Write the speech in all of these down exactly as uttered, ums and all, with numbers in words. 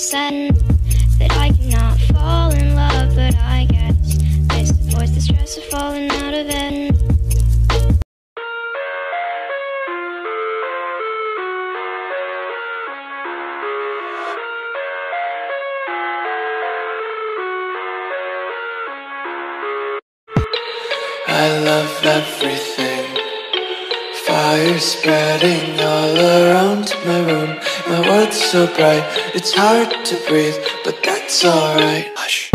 said that I cannot fall in love, but I guess this avoids the stress of falling out of bed. I love everything. Fire spreading all around my room. My world's so bright, it's hard to breathe, but that's alright. Hush.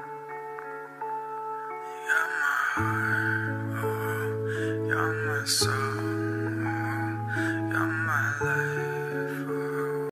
You're my heart, oh, you're my soul.